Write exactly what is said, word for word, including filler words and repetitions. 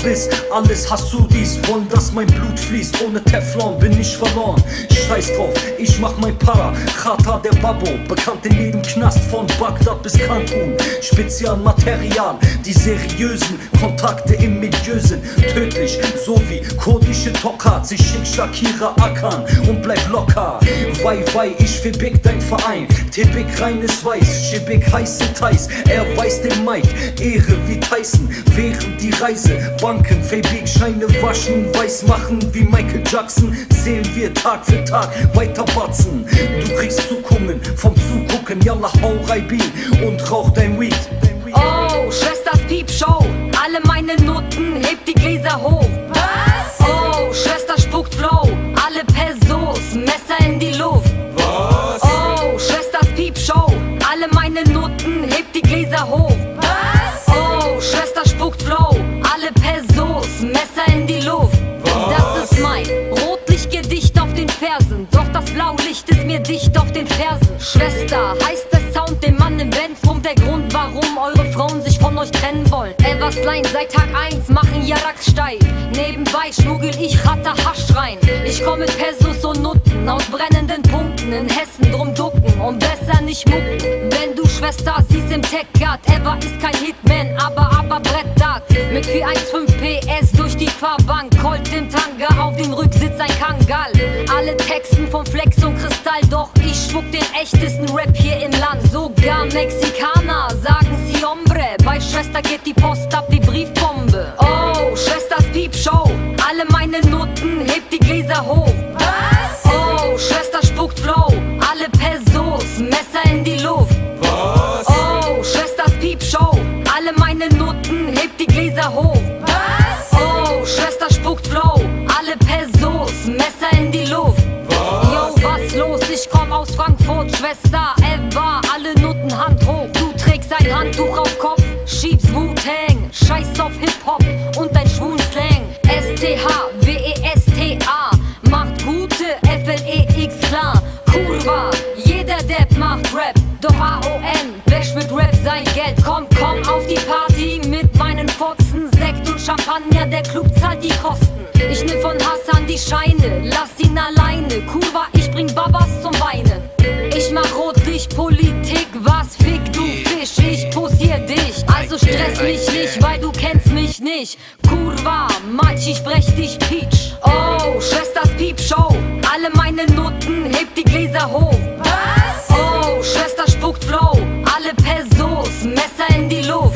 Abyss. Alles Hassudis wollen, dass mein Blut fließt. Ohne Teflon bin ich verloren. Scheiß drauf, ich mach mein Para. Chata der Babbo, bekannt in jedem Knast von Bagdad bis Cancun. Spezialmaterial, die seriösen Kontakte im Milieu sind tödlich, so wie kurdische Tokat. Sie schickt Shakira Akan und bleib locker. Wei, wei, ich verbig dein Verein. Tebik reines Weiß, Schibik heiße Thais. Er weiß den Mike, Ehre wie Tyson. Während die Reise, Banken, Fabik, Scheine waschen, weiß machen wie Michael Jackson. Zählen wir Tag für Tag weiter batzen. Du kriegst Zuckungen vom Zugucken. Yallah, hau Reibin und rauch dein Weed. Oh, Schwesters Piepshow, alle meine Nutten, hebt die Gläser hoch. Was? Oh, Schwester spuckt Flow, alle Pesos, Messer in die Luft. Was? Oh, Schwesters Piepshow, alle meine Nutten, hebt die Gläser hoch. Was? Oh, Schwester spuckt Flow, alle Pesos, Messer in die Luft. Was? Das ist mein Rotlichtgedicht auf den Fersen, doch das Blaulicht ist mir dicht auf den Fersen. Schwester, heißt der Sound, den Mann im Ventrum, der Grund, warum eure Frauen sich von euch trennen wollen. Eversline seit Tag eins machen Jaraks steif. Nebenbei schmuggel ich Ratter Hasch rein. Ich komm mit Pesos und Nutten aus brennenden Punkten in Hessen, drum ducken und besser nicht mucken. Wenn du Schwester siehst im Tech-Guard, Ever ist kein Hitman, aber aber Bretttag. Mit vier eins fünf P S durch die Fahrbank, Colt im Tanga, auf dem Rücksitz ein Kangal. Alle Texten von Flex und Kristall, doch ich schmuck den echtesten Rap hier im Land. Sogar Mexikaner sagen si hombre, bei Schwester geht die Post ab wie Briefbombe. Oh, Schwesters Piepshow, alle meine Nutten, hebt die Gläser hoch. Was? Oh, Schwester spuckt Flow, alle Pesos, Messer in die Luft. Was? Oh, Schwesters Piepshow, alle meine Nutten, hebt die Gläser hoch. Was? Oh, Schwester spuckt Flow, alle Pesos, Messer in die Luft. Was? Yo, was los? Ich komm aus Frankfurt, Schwester, Eva, alle Nutten Hand hoch. Du trägst ein Handtuch auf Kopf, schiebst Wu-Tang, scheiß auf Hip-Hop und dein schwulen Slang. S T H, W E S T A, macht gute F L E X klar. Kurva, jeder Depp macht Rap, doch A O N wäscht mit Rap sein Geld. Komm, komm auf die Party mit meinen Fotzen, Sekt und Champagner, der Club zahlt die Kosten. Ich nimm von Hassan die Scheine, lass ihn alleine. Kurva, ich bring Babas zum Weinen. Ich mach Rotlichtpolitik, was fick du Fisch, ich posier dich. Also stress mich nicht, weil du kennst mich nicht. Kurva, Matsch, ich brech dich Peach. Oh, Schwesters Piepshow, alle meine Nutten, hebt die Gläser hoch. Was? Oh, Schwester spuckt Flow, alle Pesos, Messer in die Luft.